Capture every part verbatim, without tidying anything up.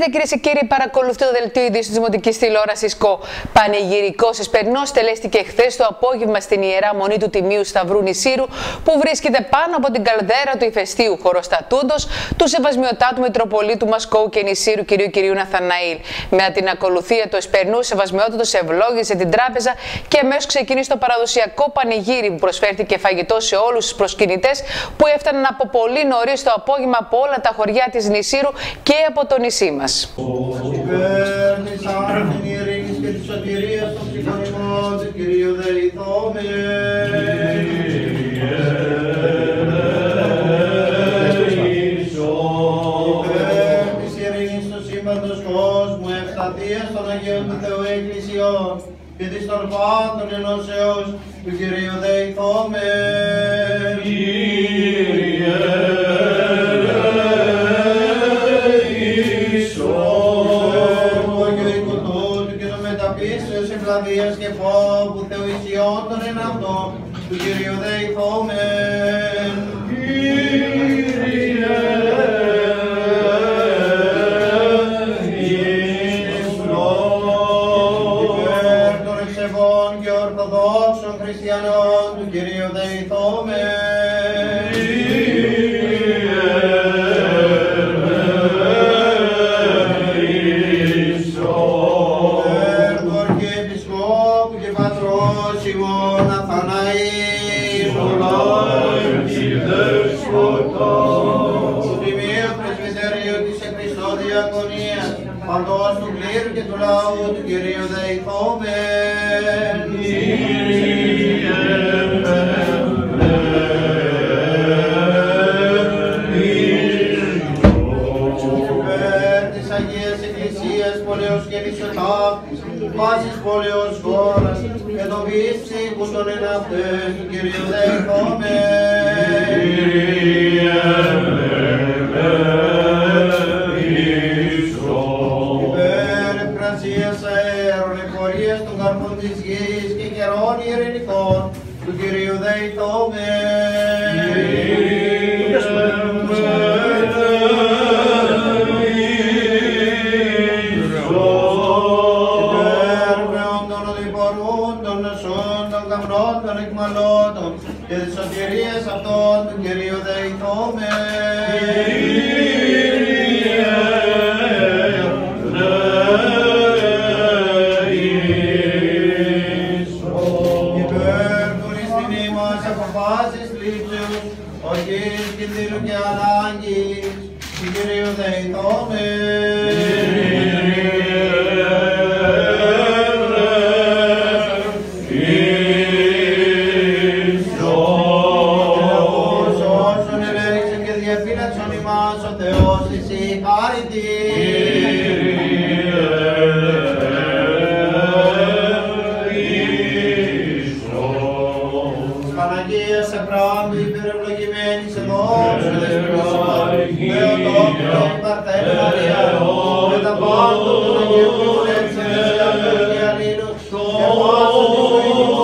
Χαίρετε κυρίες και κύριοι, παρακολουθείτε το δελτίο ειδήσεων της Δημοτικής Τηλεόρασης ΚΟ. Πανηγυρικός εσπερνός τελέστηκε χθες το απόγευμα στην Ιερά Μονή του Τιμίου Σταυρού Νησίρου, που βρίσκεται πάνω από την καλδέρα του ηφαιστείου χωροστατούντος του Σεβασμιωτάτου Μητροπολίτου Μασκόου και Νησίρου κ. Κυρίου Ναθαναήλ. Με την ακολουθία του εσπερνού, Σεβασμιότατος ευλόγησε την τράπεζα και αμέσως ξεκίνησε το παραδοσιακό πανηγύρι που προσφέρθηκε φαγητό σε όλους τους προσκυνητές που έφταναν από πολύ νωρίς το απόγευμα από όλα τα χωριά της Νησίρου και από το νησί μας. Υπέρ της άρθεν ειρήνης και της σωτηρίας των ψυχών ημών του Κυρίου δεηθώμεν. Υπέρ της ειρήνης του σύμπαντος κόσμου, ευσταθίας των Αγίων του Θεού Εκκλησιών και της των πάντων ενώσεως του Κυρίου δεηθώμεν. Ευλαβίας και φόβου Θεού ισιών των εναυτών του Κυρίου δεηθώμεν. Κύριε υπέρ των εξεβών και ορθοδόξων χριστιανών του Κυρίου δεηθώμεν. Παντός του κλήρου και του λαού του Κυρίου δεηθώμεν. Υπέρ της Αγίας Εκκλησίας πολεως και νησιωτάκτης, πάσης πολεως χώρας και των ψυχών των εναυτές του Κυρίου δεηθώμεν. Των καρπών της γης και καιρών ειρηνικών του Κυρίου δεηθώμεν. Υπέρ των οδηπορούν, των νοσών, των καπνών, των εκμαλώτων και της σωτηρίας αυτών του Κυρίου δεηθώμεν. Ορκής κινδύνου και ανάγκης του Κυρίου δεηθώμεν. Όσων ελέγξαν και διαφύλαξαν ημάς ο Θεός της η χάρητη. Παναγία σε πράγματι υπερευλογημένη σε δόξου δεσποιώσεων, Θεοτόκιο, η Παρθένη Μαρία, με τα πάντα των Αγίων που δουλέψαν και σε αυτούς και αλλήλους, και πάσον τη ζωή μου,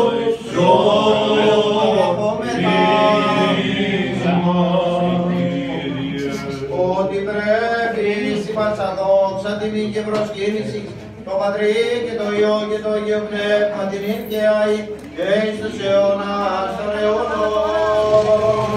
ότι πρέπει η πατσαδόξα τιμή και προσκύνηση το Πατρί και το Υιό και το Αγίο Πνεύμα την ίδια και εις τους αιώνας των αιώνων.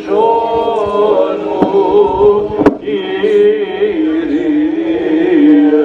Kyrie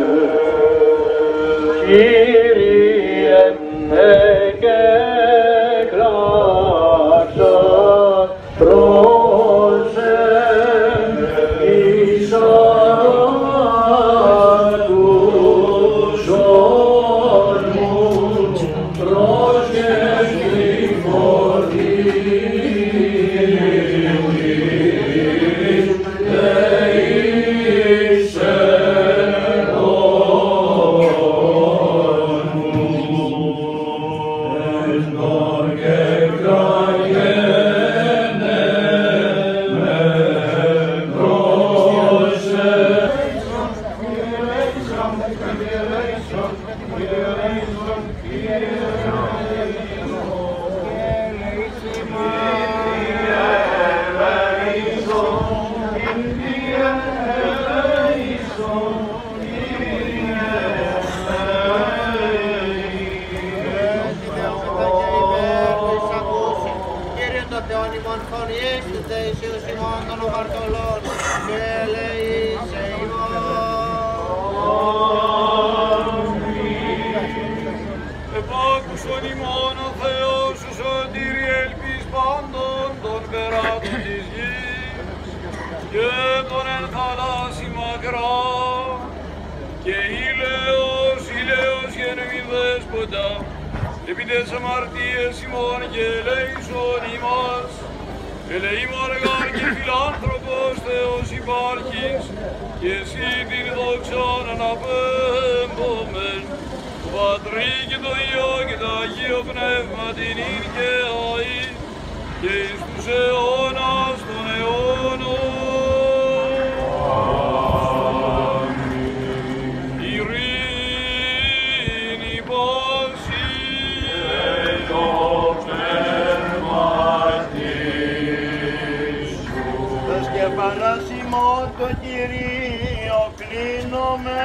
Επάκουσον ημών ο Θεός σου σωτήρι ελπίς πάντων των περάτων της γης και των εν θαλάσσι μακρά και ήλαιος, ήλαιος γενεμιν δέσποτα επί τες αμαρτίες ημών και ελέησον ημάς ελεήμων γάρ και φιλάνθρωπος Θεός υπάρχεις και εσύ την δόξαν αναπέμπομεν του Πατρί και το Υιό και το Αγίο Πνεύμα την ίν και αΐ και εις τους αιώνας των αιώνων. Ειρήνη πάση το πνεύμα της σου. Τας κεφαλάς ημών το Κυρίο κλείνομαι.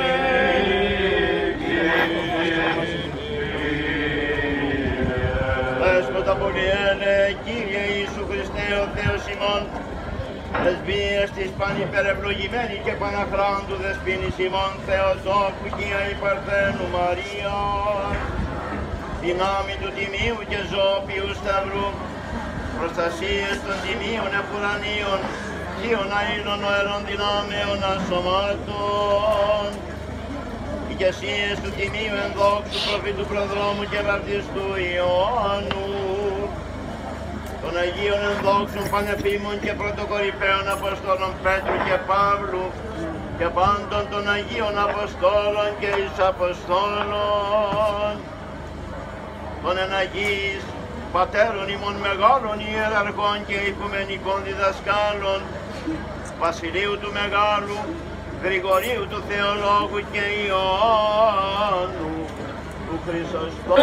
Δέσποτα πολυέλε, Κύριε Ιησού Χριστέ ο Θεός ημών, δεσπίες της πανυπερευλογημένη και παναχράντου δεσπίνης ημών Θεοτόκου και Αϊπαρθένου Μαρία, δυνάμει του τιμίου και ζώπιου σταυρού, προστασίες των τιμίων επουρανίων, θείων αΐλων οερών δυνάμεων ασωμάτων, ηγεσίες του τιμίου ενδόξου προφήτου προδρόμου και βαπτιστού Ιωάννου, των Αγίων ενδόξων πανεπίμων και πρωτοκορυφαίων Αποστόλων Πέτρου και Παύλου και πάντων των Αγίων Αποστόλων και εις Αποστόλων, των εναγείς πατέρων ημών μεγάλων ιεραρχών και οικουμενικών διδασκάλων, Βασιλείου του Μεγάλου, Γρηγορίου του Θεολόγου και Ιωάννου του Χρυσοστόμου.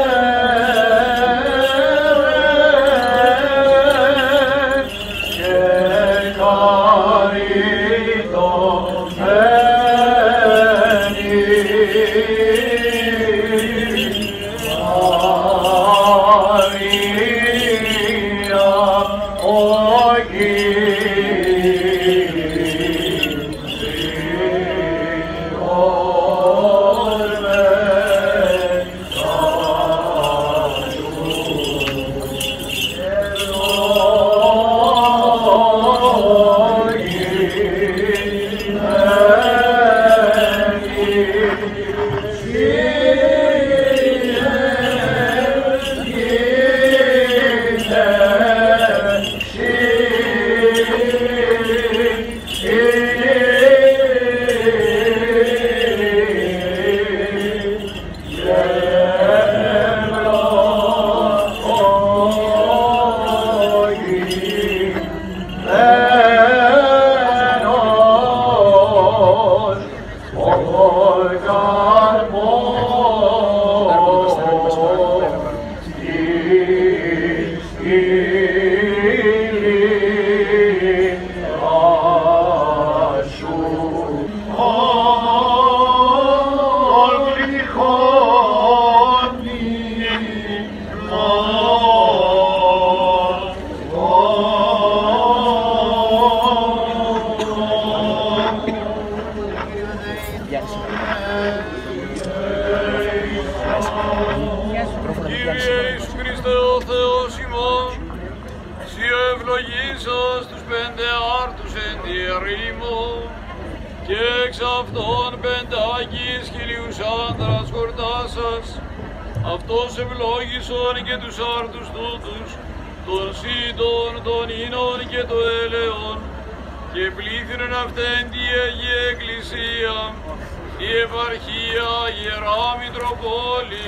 ευλογήσας τους πέντε άρτους εν τη ερήμο και εξ αυτών πεντάκης χιλίους άντρας χορτάσας. Αυτός ευλόγησον και τους άρτους τούτους, των σύντων, των ίνων και των έλεων, και πλήθυνον αυτήν τη Αγία Εκκλησία, η επαρχία, Ιερά Μητροπόλη,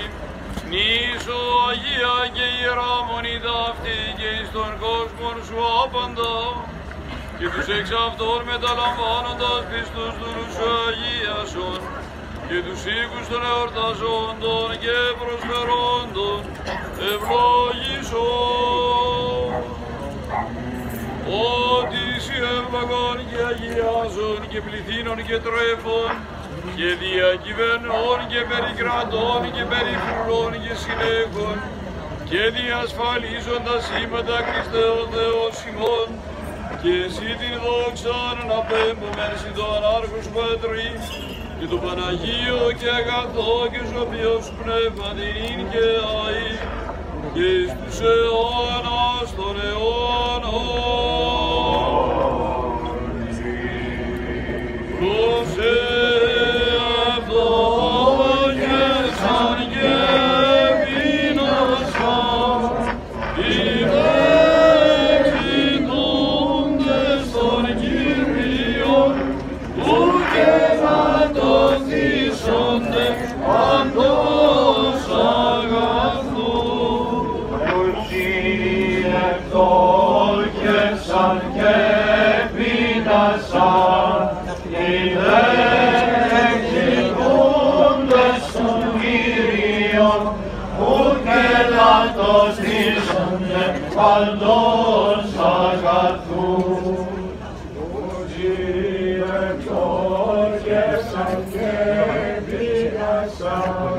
νήσο Αγία και Ιερά Μονή ταύτη και εις τον κόσμον σου άπαντα, και τους εξ αυτών μεταλαμβάνοντας πιστούς δούλους σου αγίασον, και τους οίκους των εορταζόντων και προσφερόντων ευλόγησον. Ότι σοι ευλογών και αγιάζων και πληθύνων και τρέφων και διακυβερνών και περικρατών και περιφρουρών και συλλέγων και διασφαλίζοντας σήματα Χριστέ ο Θεός ημών, και εσύ την δόξαν να πέμπομεν συν το ανάρχος Πατρί και το Παναγίο και αγαθό και σοφιός πνεύμα την και αή και εις τους αιώνας των αιώνων. Παντός αγαθού, Κύριε και σαν και πήρασαν,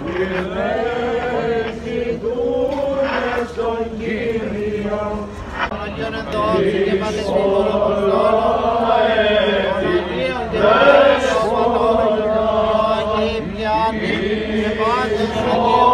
ηρέθηκούνε στον Κύριο. Αγιών εντός και πατεσμήμων αποστόλων, Αγίων και πατεσμήμων, Αγίοι πιάνοι και πάντες Αγίων.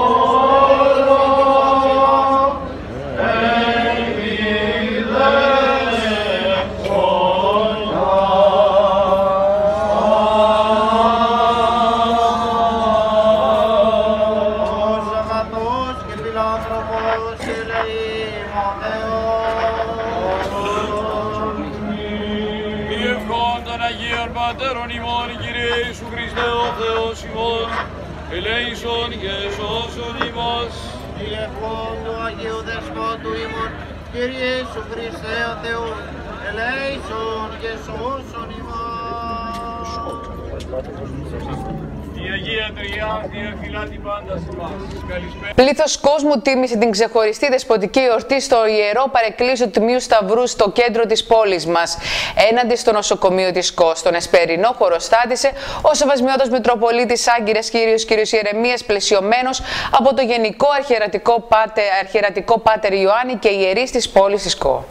Ελέησον και σώσον ημάς. Διευχών του Αγίου Δεσπότου ημών, Κύριε Ιησού Χριστέ ο Θεός, ελέησον και σώσον ημάς. Η Αγία Τριάδη εφυλάτει πάντα σε εμάς. Καλησπέρα. Πλήθος κόσμου τίμησε την ξεχωριστή δεσποτική εορτή στο Ιερό Παρεκκλήσιο του Τμείου Σταυρού στο κέντρο της πόλης μας. Έναντι στο νοσοκομείο της ΚΟΣ, τον Εσπερινό χωροστάτησε ο Σεβασμιότατος Μητροπολίτης Άγκυρας Κύριος Κύριος Ιερεμίας, πλαισιωμένος από το Γενικό Αρχιερατικό Πάτερ, Αρχιερατικό Πάτερ Ιωάννη και ιερείς της πόλης της ΚΟ.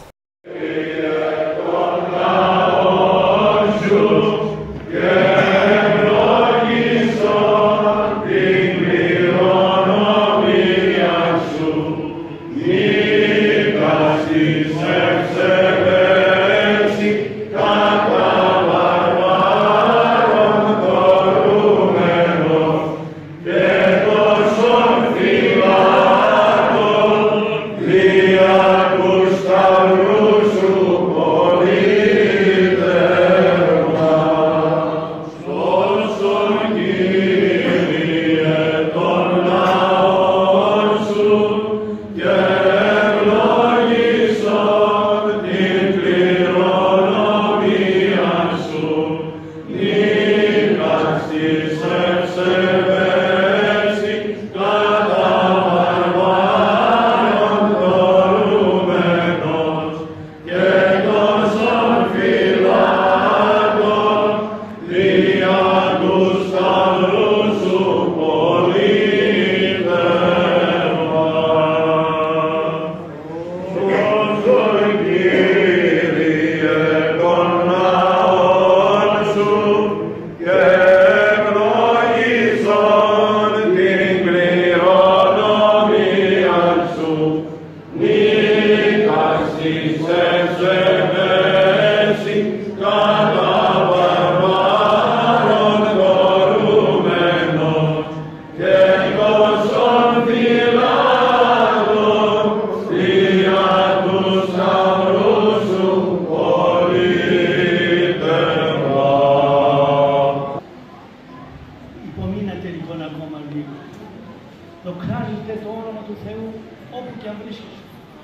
Δοξάζετε το όνομα του Θεού όπου και αν βρίσκεστε.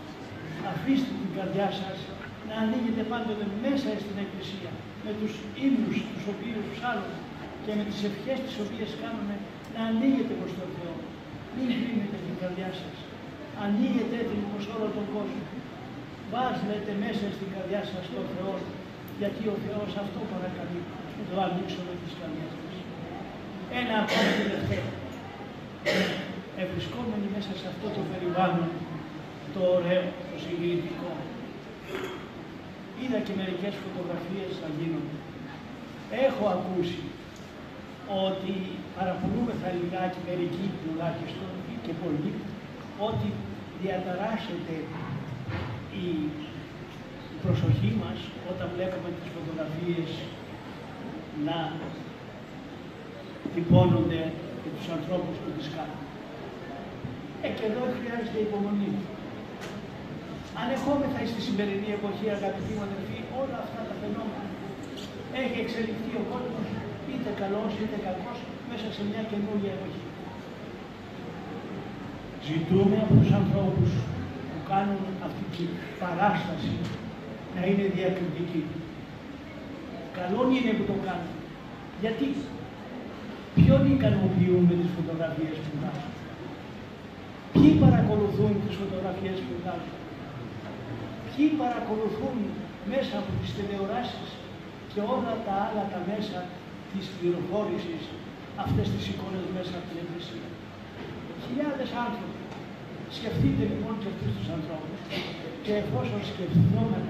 Αφήστε την καρδιά σας να ανοίγετε πάντοτε μέσα στην Εκκλησία με τους ύμνους τους οποίους ψάλλουμε και με τις ευχές τις οποίες κάνουμε να ανοίγετε προς τον Θεό. Μην κρίνετε την καρδιά σας. Ανοίγετε την προς όλο τον κόσμο. Βάζετε μέσα στην καρδιά σας τον Θεό, γιατί ο Θεός αυτό παρακαλεί, το ανοίξουμε της καρδιάς μας. Ένα ακόμα τελευταίο. Ευρισκόμενοι μέσα σε αυτό το περιβάλλον, το ωραίο, το συγκινητικό, είδα και μερικές φωτογραφίες να γίνονται. Έχω ακούσει ότι παραπονούμεθα λιγάκι, μερικοί τουλάχιστον και πολλοί, ότι διαταράσσεται η προσοχή μας όταν βλέπουμε τις φωτογραφίες να τυπώνονται και τους ανθρώπους που τις κάνουν. Ε, και εδώ χρειάζεται υπομονή. Ανεχόμεθα στη σημερινή εποχή, αγαπητοί μου αδελφοί, όλα αυτά τα φαινόμενα. Έχει εξελιχθεί ο κόσμος, είτε καλός είτε κακός, μέσα σε μια καινούργια εποχή. Ζητούμε από τους ανθρώπους που κάνουν αυτή τη παράσταση να είναι διακριτικοί. Καλό είναι που το κάνουν. Γιατί ποιον ικανοποιούν με τις φωτογραφίες που βγάζουν. Ποιοι παρακολουθούν τις φωτογραφίες που βγάζουν. Ποιοι παρακολουθούν μέσα από τις τηλεοράσεις και όλα τα άλλα τα μέσα της πληροφόρησης αυτές τις εικόνες μέσα από την εκκλησία. Χιλιάδες άνθρωποι. Σκεφτείτε λοιπόν και αυτούς τους ανθρώπους και εφόσον σκεφτόμαστε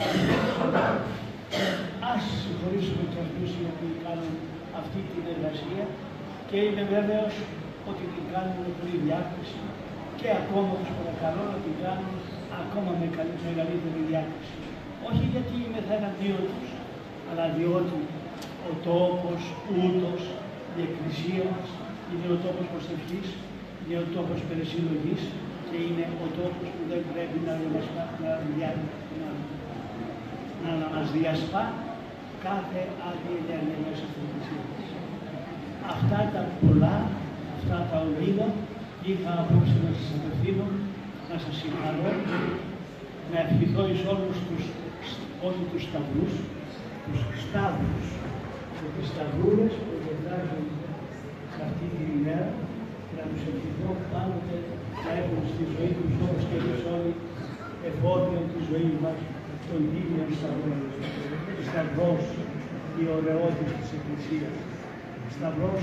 ας συγχωρήσουμε και αυτούς οι οποίοι κάνουν αυτή την εργασία και είμαι βέβαιος ότι την κάνουν με πολύ διάκριση και ακόμα τους παρακαλώ να την κάνουν ακόμα με μεγαλύτερη διάκριση. Όχι γιατί είμαι θα εναντίον τους, αλλά διότι ο τόπος ούτως, η εκκλησία μας είναι ο τόπος προσευχής, είναι ο τόπος περισυλλογής και είναι ο τόπος που δεν πρέπει να, να, να, να, να μας διασπά κάθε άλλη ενέργεια μέσα στην εκκλησία μας. Αυτά τα πολλά, αυτά τα ολίγα, είχα απόψε να σας απευθύνω, να σας συγχαρώ, να ευχηθώ εις όλους τους, όλοι τους σταυρούς, τους σταύρους και τις σταυρούλες που γιορτάζουν σε αυτή την ημέρα και να τους ευχηθώ πάντοτε να έχουν στη ζωή τους όπως και εμείς όλοι εφόδιο τη ζωή μας των ίδιων σταυρών. Σταυρός η ωραιότητα της Εκκλησίας, σταυρός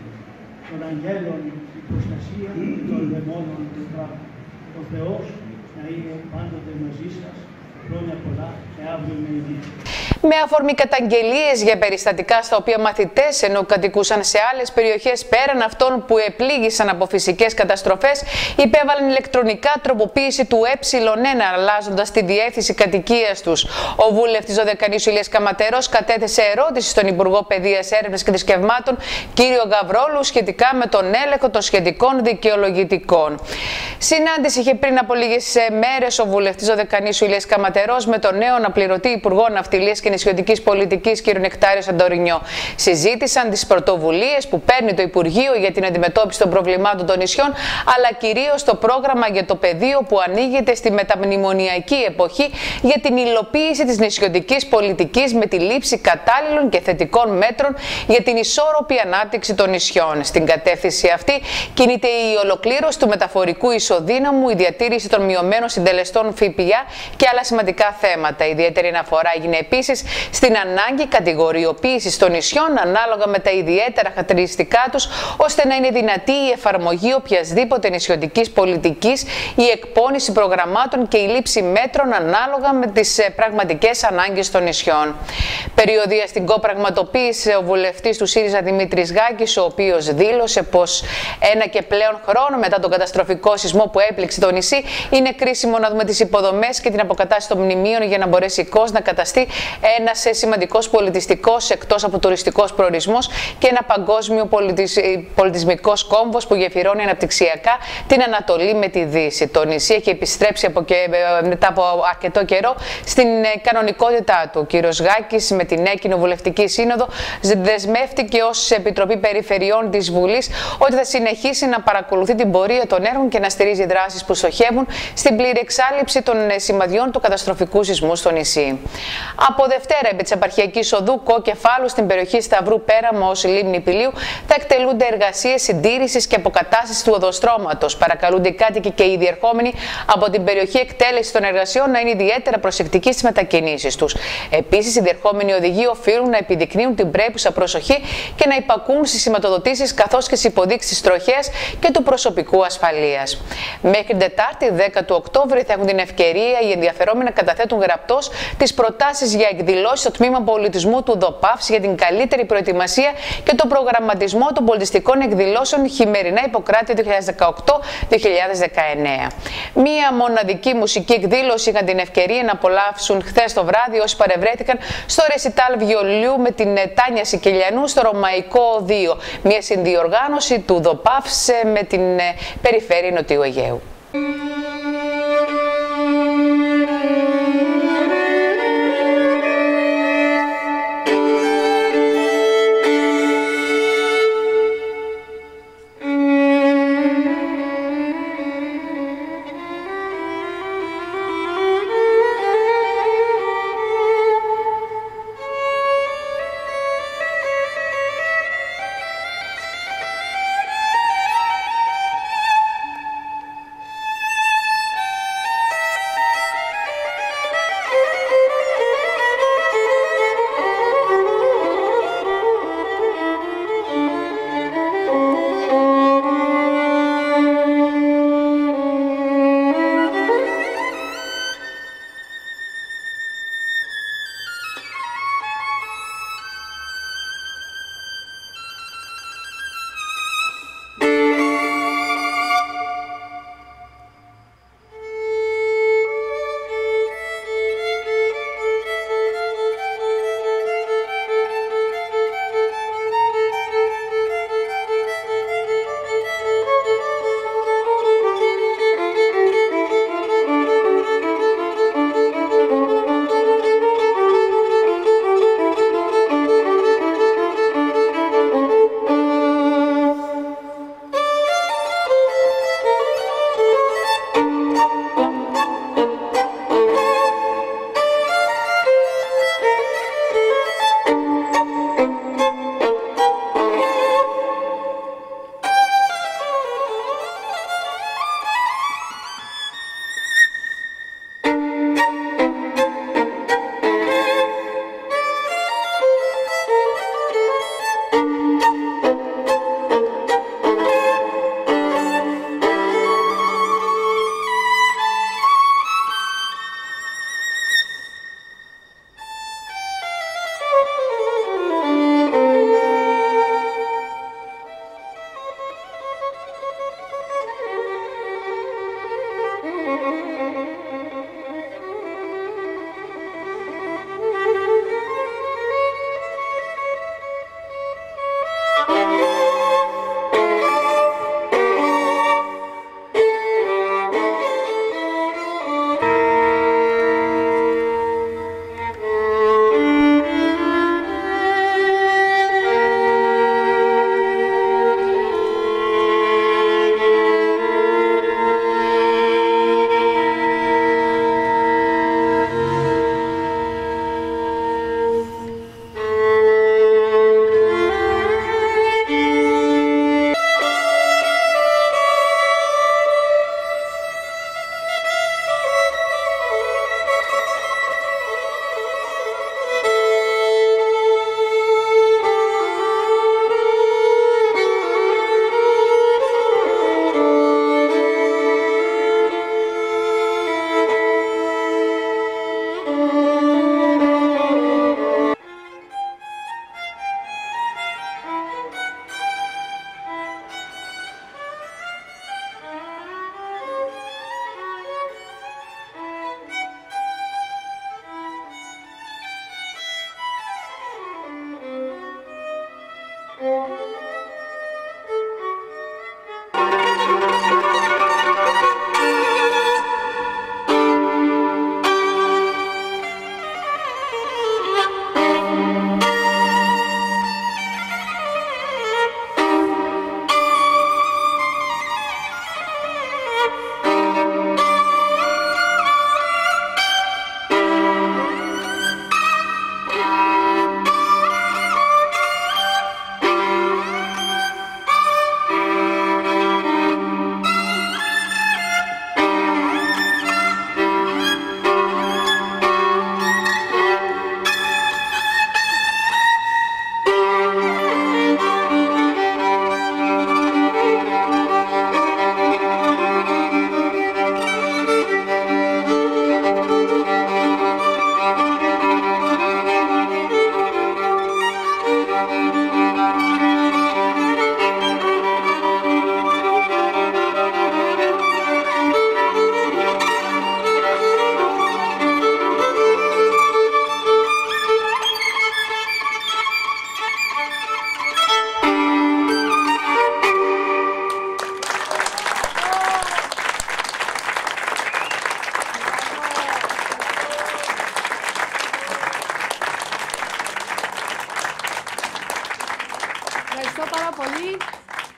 των αγγέλων, η προστασία των δαιμόνων του πράγματος. Ο Θεός να είναι πάντοτε μαζί σας, χρόνια πολλά και αύριο με υγεία. Με αφορμή καταγγελίες για περιστατικά στα οποία μαθητές ενώ κατοικούσαν σε άλλες περιοχές πέραν αυτών που επλήγησαν από φυσικές καταστροφές, υπέβαλαν ηλεκτρονικά τροποποίηση του ε ένα, αλλάζοντας τη διεύθυνση κατοικίας τους. Ο βουλευτής Δωδεκανήσου Ηλίας Καματερός κατέθεσε ερώτηση στον Υπουργό Παιδείας, Έρευνας και Θρησκευμάτων, κύριο Γαβρόλου, σχετικά με τον έλεγχο των σχετικών δικαιολογητικών. Συνάντηση είχε πριν από λίγες μέρες ο βουλευτής Δωδεκανήσου Ηλίας Καματερός με τον νέο αναπληρωτή Υπουργό Ναυτιλίας και Νησιωτικής Πολιτικής, κ. Νεκτάριο Σαντορινιό. Συζήτησαν τις πρωτοβουλίες που παίρνει το Υπουργείο για την αντιμετώπιση των προβλημάτων των νησιών, αλλά κυρίως το πρόγραμμα για το πεδίο που ανοίγεται στη μεταμνημονιακή εποχή για την υλοποίηση της νησιωτικής πολιτικής με τη λήψη κατάλληλων και θετικών μέτρων για την ισόρροπη ανάπτυξη των νησιών. Στην κατεύθυνση αυτή κινείται η ολοκλήρωση του μεταφορικού ισοδύναμου, η διατήρηση των μειωμένων συντελεστών ΦΠΑ και άλλα σημαντικά θέματα. Ιδιαίτερη αναφορά έγινε επίσης στην ανάγκη κατηγοριοποίησης των νησιών ανάλογα με τα ιδιαίτερα χαρακτηριστικά τους, ώστε να είναι δυνατή η εφαρμογή οποιασδήποτε νησιωτικής πολιτικής, η εκπόνηση προγραμμάτων και η λήψη μέτρων ανάλογα με τις πραγματικές ανάγκες των νησιών. Περιοδιαστικό πραγματοποίησε ο βουλευτής του ΣΥΡΙΖΑ Δημήτρης Γάκης, ο οποίος δήλωσε πως ένα και πλέον χρόνο μετά τον καταστροφικό σεισμό που έπληξε το νησί, είναι κρίσιμο να δούμε τις υποδομές και την αποκατάσταση των μνημείων για να μπορέσει η ΚΟΣ να καταστεί ένας σημαντικός πολιτιστικός εκτός από τουριστικός προορισμός και ένα παγκόσμιο πολιτισ... πολιτισμικός κόμβος που γεφυρώνει αναπτυξιακά την Ανατολή με τη Δύση. Το νησί έχει επιστρέψει από και... μετά από αρκετό καιρό στην κανονικότητά του. Ο κύριος Γάκης με την νέα κοινοβουλευτική σύνοδο δεσμεύτηκε ως Επιτροπή Περιφερειών της Βουλής ότι θα συνεχίσει να παρακολουθεί την πορεία των έργων και να στηρίζει δράσεις που στοχεύουν στην πλήρη εξάλληψη των σημαδιών του καταστροφικού σεισμού στο νησί. Από Δευτέρα, επί της επαρχιακής οδού Κο-Κεφάλου στην περιοχή Σταυρού Πέραμο ως Λίμνη Πηλίου, θα εκτελούνται εργασίες συντήρησης και αποκατάστασης του οδοστρώματος. Παρακαλούνται οι κάτοικοι και οι διερχόμενοι από την περιοχή εκτέλεση των εργασιών να είναι ιδιαίτερα προσεκτικοί στις μετακινήσεις τους. Επίσης, οι διερχόμενοι οδηγοί οφείλουν να επιδεικνύουν την πρέπουσα προσοχή και να υπακούν στις σηματοδοτήσεις καθώς και στις υποδείξεις της τροχέας και του προσωπικού ασφαλείας. Μέχρι την Τετάρτη, δέκα του Οκτώβρη, θα έχουν την ευκαιρία οι ενδιαφερόμενοι να καταθέτουν γραπτός τις προτάσεις για εκδηλώσεις στο Τμήμα Πολιτισμού του ΔΟΠΑΦΣ για την καλύτερη προετοιμασία και τον προγραμματισμό των πολιτιστικών εκδηλώσεων χειμερινά Ιπποκράτεια δύο χιλιάδες δεκαοκτώ δύο χιλιάδες δεκαεννέα. Μία μοναδική μουσική εκδήλωση είχαν την ευκαιρία να απολαύσουν χθες το βράδυ όσοι παρευρέθηκαν στο ρεσιτάλ βιολίου με την Τάνια Σικελιανού στο Ρωμαϊκό Οδείο. Μία συνδιοργάνωση του ΔΟΠΑΦΣ με την περιφέρεια Νοτιού Αιγαίου.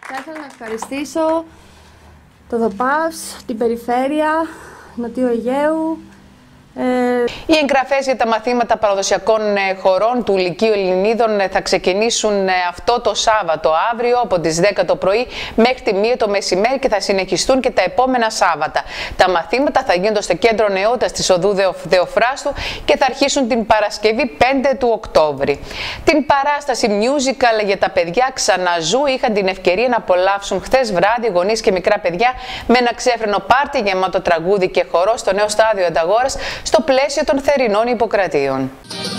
Θα ήθελα να ευχαριστήσω το ΔΟΠΑΒΣ, την Περιφέρεια, Νοτιού Αιγαίου. Οι εγγραφές για τα μαθήματα παραδοσιακών χωρών του Λυκείου Ελληνίδων θα ξεκινήσουν αυτό το Σάββατο αύριο από τις δέκα το πρωί μέχρι τη μία το μεσημέρι και θα συνεχιστούν και τα επόμενα Σάββατα. Τα μαθήματα θα γίνονται στο Κέντρο Νεότητας της Οδού Δεοφράστου και θα αρχίσουν την Παρασκευή πέντε του Οκτώβρη. Την παράσταση musical για τα παιδιά Ξαναζού είχαν την ευκαιρία να απολαύσουν χθες βράδυ γονείς και μικρά παιδιά με ένα ξέφρενο πάρτι γεμάτο τραγούδι και χορό στο νέο στάδιο Ανταγόρας στο πλαίσιο των θερινών υποκρατείων.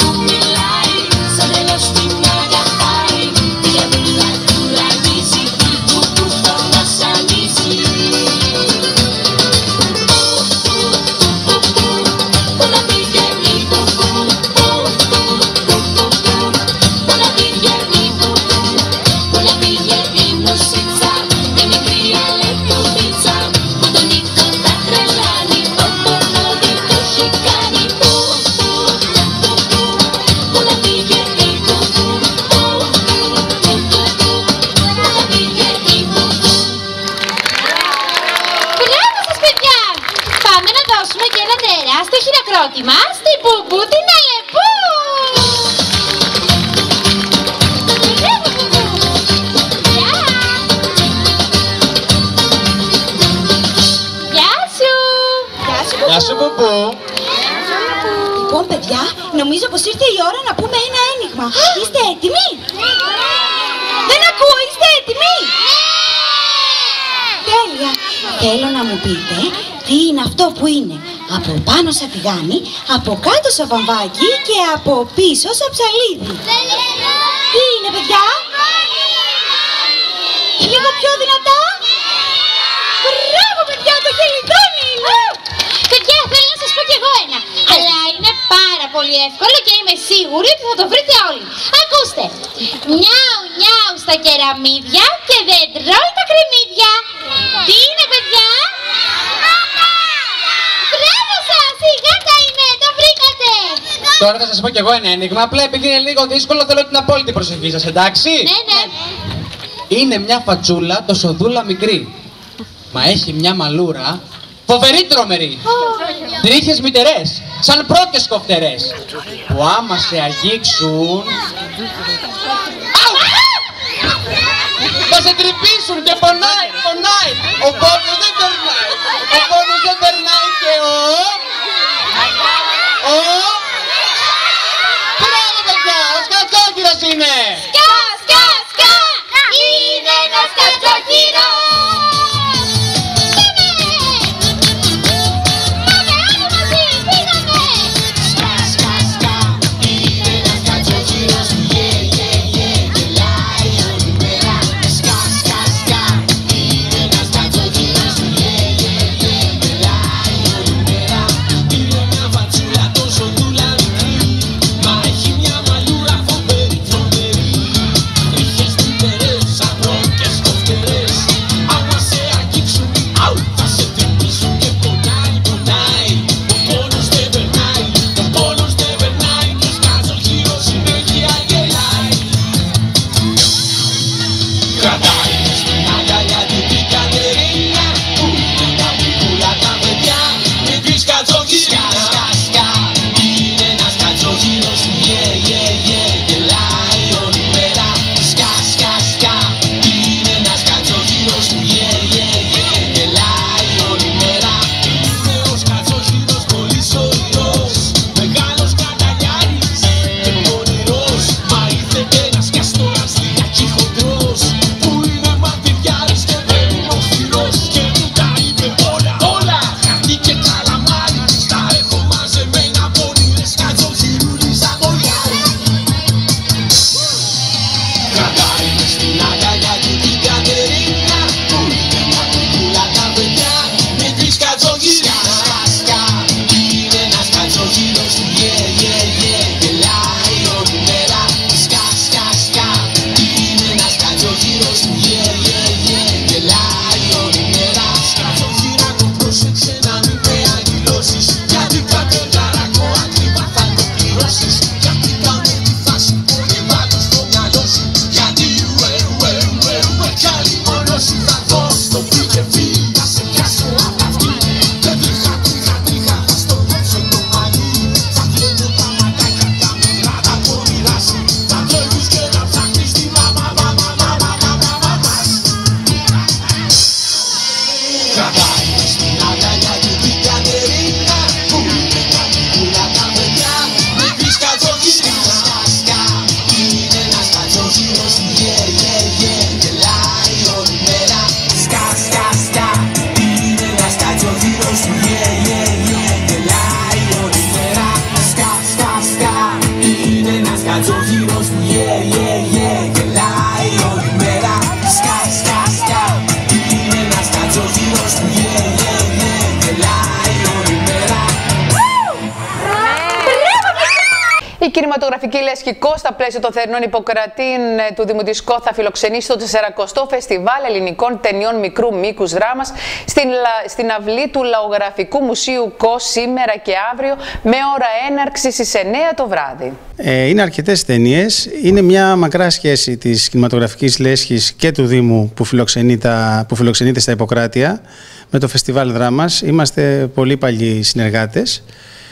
Στην Μπουμπού την Αλεπού! Γεια σου! Γεια σου Μπουμπού! Λοιπόν παιδιά, νομίζω πως ήρθε η ώρα να πούμε ένα ένιγμα. Είστε έτοιμοι? Δεν ακούω, είστε έτοιμοι? Τέλεια! Θέλω να μου πείτε τι είναι αυτό που είναι από πάνω σαν τηγάνι, από κάτω σαν βαμβάκι και από πίσω σαν ψαλίδι. Τι είναι παιδιά? Λίγο πιο δυνατά. Μπράβο παιδιά, το χελιδόνι είναι. Παιδιά, θέλω να σας πω κι εγώ ένα. Αλλά είναι πάρα πολύ εύκολο και είμαι σίγουρη ότι θα το βρείτε όλοι. Ακούστε. Νιάου νιάου στα κεραμίδια και δεν τρώει τα κρεμμύδια. Τι είναι παιδιά? Μπράβο σας, η γάτα είναι, το βρήκατε. Τώρα θα σας πω κι εγώ ένα ένιγμα, απλά επειδή είναι λίγο δύσκολο θέλω την απόλυτη προσοχή σας, εντάξει? Ναι, ναι. Είναι μια φατσούλα τοσοδούλα μικρή. Μα έχει μια μαλούρα φοβερή τρομερή. Oh. Τρίχες μητερές, σαν πρώτες κοφτερές, που άμα σε αγγίξουν θα σε τρυπήσουν και πονάει, πονάει. Ο πόνος δεν περνάει, ο πόνος δεν περνάει και ο... Ο... Μπράβο παιδιά, ο σκατσόχυρος είναι! Σκά, σκά, σκά! Είναι ένας σκατσόχυρος! Yeah, yeah. κινηματογραφική λέσχη Κο στα πλαίσια των θερινών υποκρατήν του Δήμου της Κο θα φιλοξενήσει το τεσσαρακοστό Φεστιβάλ Ελληνικών Ταινιών Μικρού Μήκους Δράμας στην, στην αυλή του Λαογραφικού Μουσείου Κο σήμερα και αύριο με ώρα έναρξη στις εννέα το βράδυ. Ε, είναι αρκετές ταινίες. Είναι μια μακρά σχέση της κινηματογραφικής λέσχης και του Δήμου που, φιλοξενεί τα, που φιλοξενείται στα Ιπποκράτεια με το Φεστιβάλ Δράμας. Είμαστε πολύ παλιοί συνεργάτες.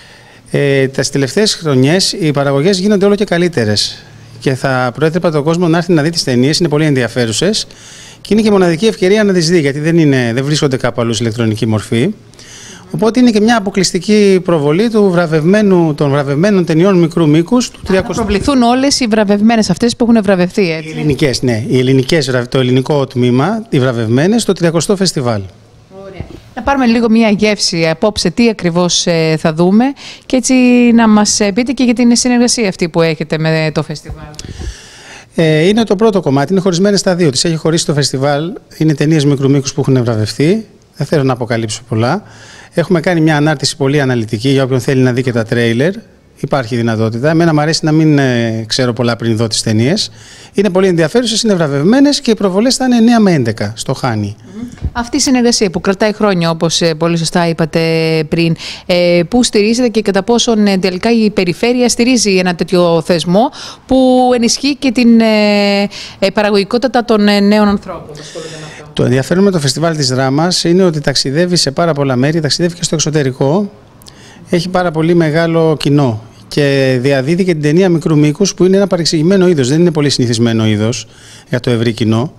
Ε, τις τελευταίες χρονιές οι παραγωγές γίνονται όλο και καλύτερες και θα προέτρεπα τον κόσμο να έρθει να δει τις ταινίες, είναι πολύ ενδιαφέρουσες και είναι και μοναδική ευκαιρία να τις δει γιατί δεν, είναι, δεν βρίσκονται κάπου αλλού σε ηλεκτρονική μορφή. Οπότε είναι και μια αποκλειστική προβολή του βραβευμένου, των βραβευμένων ταινιών μικρού μήκους. Του τριακοστού... Θα προβληθούν όλες οι βραβευμένες, αυτές που έχουν βραβευτεί, έτσι. Οι ελληνικές, ναι. Οι ελληνικές, το ελληνικό τμήμα, οι βραβευμένες, το τριακοστό φεστιβάλ. Να πάρουμε λίγο μια γεύση απόψε τι ακριβώς ε, θα δούμε και έτσι να μας πείτε και για την συνεργασία αυτή που έχετε με το φεστιβάλ. Ε, είναι το πρώτο κομμάτι, είναι χωρισμένες στα δύο. Τις έχει χωρίσει το φεστιβάλ, είναι ταινίες μικρού μήκους που έχουν βραβευτεί. Δεν θέλω να αποκαλύψω πολλά. Έχουμε κάνει μια ανάρτηση πολύ αναλυτική για όποιον θέλει να δει και τα τρέιλερ. Υπάρχει δυνατότητα. Εμένα μου αρέσει να μην ε, ξέρω πολλά πριν δω τις ταινίες. Είναι πολύ ενδιαφέρουσες, είναι βραβευμένες και οι προβολές θα είναι εννέα με έντεκα στο Χάνι. Mm-hmm. Αυτή η συνεργασία που κρατάει χρόνια, όπως ε, πολύ σωστά είπατε πριν, ε, που στηρίζεται και κατά πόσον ε, τελικά η περιφέρεια στηρίζει ένα τέτοιο θεσμό που ενισχύει και την ε, ε, παραγωγικότητα των ε, νέων ανθρώπων. Το ενδιαφέρον με το Φεστιβάλ της Δράμας είναι ότι ταξιδεύει σε πάρα πολλά μέρη, ταξιδεύει και στο εξωτερικό. Έχει πάρα πολύ μεγάλο κοινό και διαδίδει και την ταινία μικρού μήκους που είναι ένα παρεξηγημένο είδος, δεν είναι πολύ συνηθισμένο είδος για το ευρύ κοινό.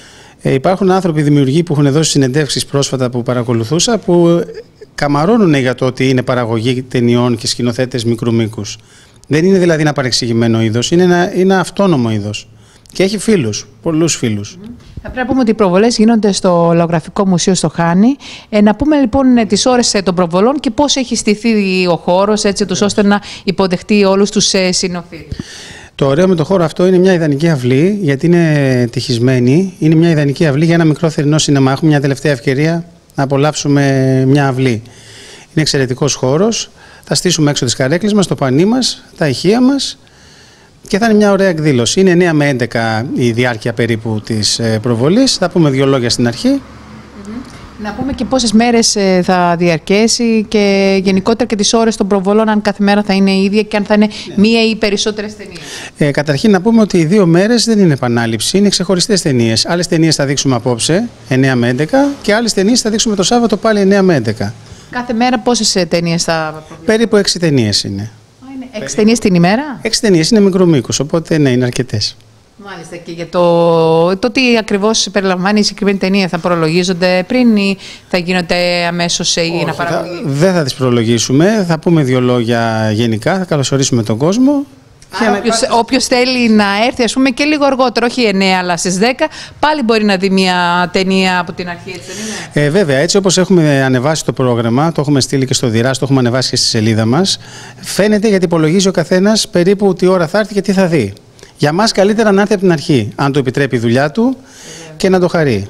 Ε, υπάρχουν άνθρωποι δημιουργοί που έχουν δώσει συνεντεύξεις πρόσφατα που παρακολουθούσα που καμαρώνουν για το ότι είναι παραγωγή ταινιών και σκηνοθέτες μικρού μήκους. Δεν είναι δηλαδή ένα παρεξηγημένο είδος, είναι ένα, είναι ένα αυτόνομο είδος. Και έχει φίλους, πολλούς φίλους. Θα πρέπει να πούμε ότι οι προβολές γίνονται στο Λαογραφικό Μουσείο στο Χάνι. Ε, να πούμε λοιπόν τις ώρες των προβολών και πώς έχει στηθεί ο χώρος έτσι τους ώστε να υποδεχτεί όλους τους ε, συνοφίλους. Το ωραίο με το χώρο αυτό είναι μια ιδανική αυλή, γιατί είναι τυχισμένη. Είναι μια ιδανική αυλή για ένα μικρό θερινό σινεμά. Έχουμε μια τελευταία ευκαιρία να απολαύσουμε μια αυλή. Είναι εξαιρετικός χώρος. Θα στήσουμε έξω τις καρέκλες μας, το πανί μας, τα ηχεία μας. Και θα είναι μια ωραία εκδήλωση. Είναι εννέα με έντεκα η διάρκεια περίπου της προβολής. Θα πούμε δύο λόγια στην αρχή. Mm-hmm. Να πούμε και πόσες μέρες θα διαρκέσει και γενικότερα και τις ώρες των προβολών, αν κάθε μέρα θα είναι η ίδια και αν θα είναι ναι. μία ή περισσότερες ταινίες. Ε, καταρχήν να πούμε ότι οι δύο μέρες δεν είναι επανάληψη, είναι ξεχωριστές ταινίες. Άλλες ταινίες θα δείξουμε απόψε, εννέα με έντεκα, και άλλες ταινίες θα δείξουμε το Σάββατο πάλι εννέα με έντεκα. Κάθε μέρα πόσες ταινίες θα προβληθούν? Περίπου έξι ταινίες είναι. Έξι ταινίες την ημέρα? Έξι ταινίες, είναι μικρού μήκους, οπότε ναι, είναι αρκετές. Μάλιστα. Και για το, το τι ακριβώς περιλαμβάνει η συγκεκριμένη ταινία, θα προλογίζονται πριν ή θα γίνονται αμέσως η αναπαραγωγή? Δεν θα τις προλογίσουμε, θα πούμε δύο λόγια γενικά, θα καλωσορίσουμε τον κόσμο. Άρα, όποιος, όποιος θέλει να έρθει, ας πούμε, και λίγο αργότερο, όχι εννέα αλλά στις δέκα, πάλι μπορεί να δει μια ταινία από την αρχή, έτσι δεν είναι? Ε, βέβαια, έτσι όπως έχουμε ανεβάσει το πρόγραμμα, το έχουμε στείλει και στο Δειράς, το έχουμε ανεβάσει και στη σελίδα μας, φαίνεται γιατί υπολογίζει ο καθένας περίπου τι ώρα θα έρθει και τι θα δει. Για μας καλύτερα να έρθει από την αρχή, αν το επιτρέπει η δουλειά του και να το χαρεί.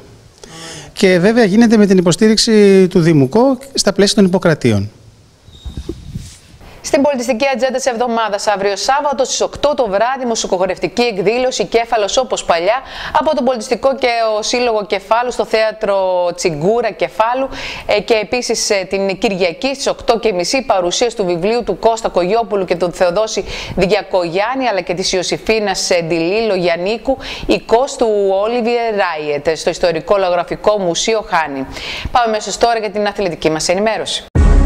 Και βέβαια γίνεται με την υποστήριξη του Δήμου Κο στα πλαίσια των Ιπποκρατείων. Στην πολιτιστική ατζέντα της εβδομάδας, αύριο Σάββατο στις οκτώ το βράδυ, μουσικογραφική εκδήλωση Κέφαλος όπως παλιά από τον Πολιτιστικό και ο Σύλλογο Κεφάλου στο θέατρο Τσιγκούρα Κεφάλου. Ε, και επίσης ε, την Κυριακή στις οκτώ και μισή παρουσίαση του βιβλίου του Κώστα Κογιόπουλου και του Θεοδόση Διακογιάννη, αλλά και της Ιωσήφίνας Ντιλίλο Γιαννίκου, οικός του Όλιβιερ Ράιετ στο Ιστορικό Λαογραφικό Μουσείο Χάνι. Πάμε αμέσως τώρα για την αθλητική μας ενημέρωση.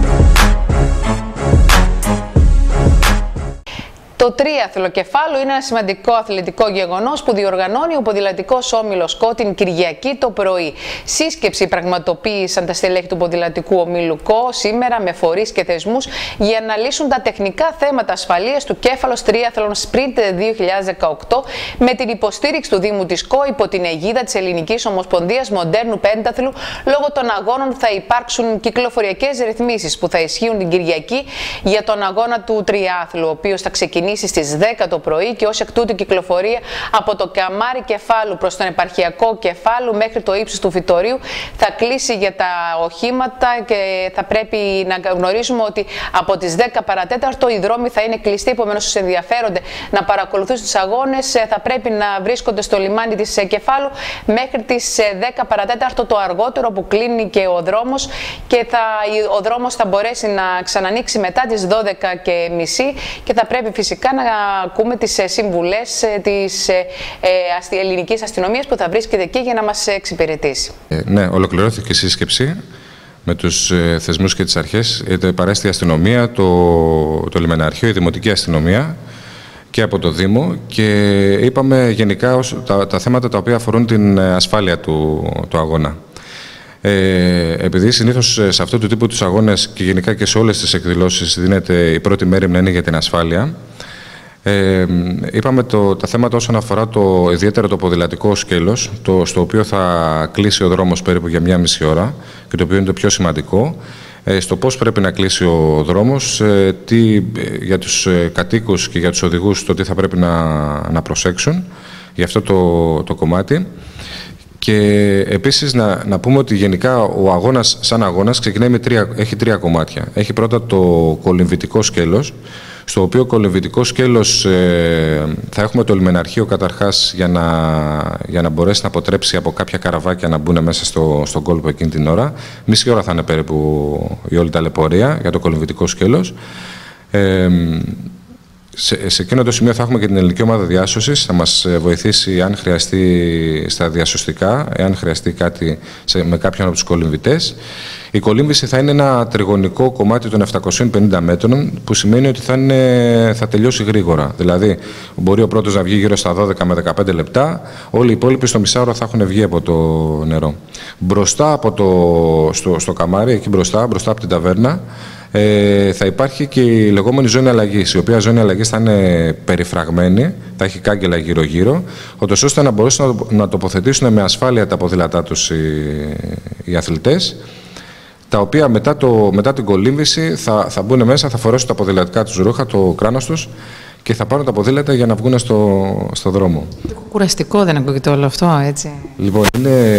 Το τρίαθλο Κεφάλου είναι ένα σημαντικό αθλητικό γεγονός που διοργανώνει ο ποδηλατικός όμιλος Κο την Κυριακή το πρωί. Σύσκεψη πραγματοποίησαν τα στελέχη του ποδηλατικού ομίλου Κο σήμερα με φορείς και θεσμούς για να λύσουν τα τεχνικά θέματα ασφαλείας του Κέφαλος Τρίαθλων Sprint δύο χιλιάδες δεκαοκτώ με την υποστήριξη του Δήμου της Κο υπό την αιγίδα της Ελληνικής Ομοσπονδίας Μοντέρνου Πένταθλου. Λόγω των αγώνων θα υπάρξουν κυκλοφοριακές ρυθμίσεις που θα ισχύουν την Κυριακή για τον αγώνα του τριάθλου, ο οποίος θα ξεκινήσει ξεκινήσει στις δέκα το πρωί και ως εκ τούτου η κυκλοφορία από το καμάρι Κεφάλου προς τον επαρχιακό Κεφάλου μέχρι το ύψος του Φυτορίου θα κλείσει για τα οχήματα και θα πρέπει να γνωρίζουμε ότι από τις δέκα παρατέταρτο οι δρόμοι θα είναι κλειστοί. Επομένως, όσοι ενδιαφέρονται να παρακολουθούν τους αγώνες θα πρέπει να βρίσκονται στο λιμάνι της Κεφάλου μέχρι τις δέκα παρατέταρτο το αργότερο, που κλείνει και ο δρόμος, και θα, ο δρόμος θα μπορέσει να ξανανοίξει μετά τις δώδεκα και μισή και θα πρέπει φυσικά να ακούμε τις συμβουλές της ε, ε, ελληνικής αστυνομίας που θα βρίσκεται εκεί για να μας εξυπηρετήσει. Ε, ναι, ολοκληρώθηκε η σύσκεψη με τους ε, θεσμούς και τις αρχές. Είτε παρέστη η αστυνομία, το, το λιμεναρχείο, η δημοτική αστυνομία και από το Δήμο, και είπαμε γενικά ως, τα, τα θέματα τα οποία αφορούν την ασφάλεια του, του αγώνα. Ε, επειδή συνήθως σε αυτού του τύπου τους αγώνες και γενικά και σε όλες τις εκδηλώσεις δίνεται η πρώτη μέρη να είναι για την ασφάλεια, ε, είπαμε το, τα θέματα όσον αφορά το ιδιαίτερο το ποδηλατικό σκέλος, το, στο οποίο θα κλείσει ο δρόμος περίπου για μία μισή ώρα και το οποίο είναι το πιο σημαντικό, ε, στο πώς πρέπει να κλείσει ο δρόμος, ε, τι, για τους ε, κατοίκους και για τους οδηγούς το τι θα πρέπει να, να προσέξουν για αυτό το, το κομμάτι. Και επίσης να, να πούμε ότι γενικά ο αγώνας σαν αγώνας ξεκινάει με τρία, έχει τρία κομμάτια. Έχει πρώτα το κολυμβητικό σκέλος, στο οποίο κολυμβητικό σκέλος ε, θα έχουμε το λιμεναρχείο καταρχάς για να, για να μπορέσει να αποτρέψει από κάποια καραβάκια να μπουν μέσα στο, στον κόλπο εκείνη την ώρα. Μισή ώρα θα είναι περίπου η όλη ταλαιπωρία για το κολυμβητικό σκέλος. Ε, Σε, σε εκείνο το σημείο θα έχουμε και την ελληνική ομάδα διάσωσης, θα μας βοηθήσει αν χρειαστεί στα διασωστικά, εάν χρειαστεί κάτι σε, με κάποιον από τους κολυμβητές. Η κολύμβηση θα είναι ένα τριγωνικό κομμάτι των επτακοσίων πενήντα μέτρων, που σημαίνει ότι θα, είναι, θα τελειώσει γρήγορα. Δηλαδή, μπορεί ο πρώτος να βγει γύρω στα δώδεκα με δεκαπέντε λεπτά, όλοι οι υπόλοιποι στο μισάωρο θα έχουν βγει από το νερό. Μπροστά από το, στο, στο καμάρι, εκεί μπροστά, μπροστά από την ταβέρνα, Ε, θα υπάρχει και η λεγόμενη ζώνη αλλαγής, η οποία ζώνη αλλαγής θα είναι περιφραγμένη, θα έχει κάγκελα γύρω-γύρω, ώστε να μπορέσουν να τοποθετήσουν με ασφάλεια τα ποδήλατά τους οι, οι αθλητές, τα οποία μετά, το, μετά την κολύμβηση θα, θα μπουν μέσα, θα φορέσουν τα ποδηλατικά τους ρούχα, το κράνος τους, και θα πάρουν τα ποδήλατα για να βγουν στο, στο δρόμο. Κουραστικό δεν ακούγεται όλο αυτό, έτσι? Λοιπόν, είναι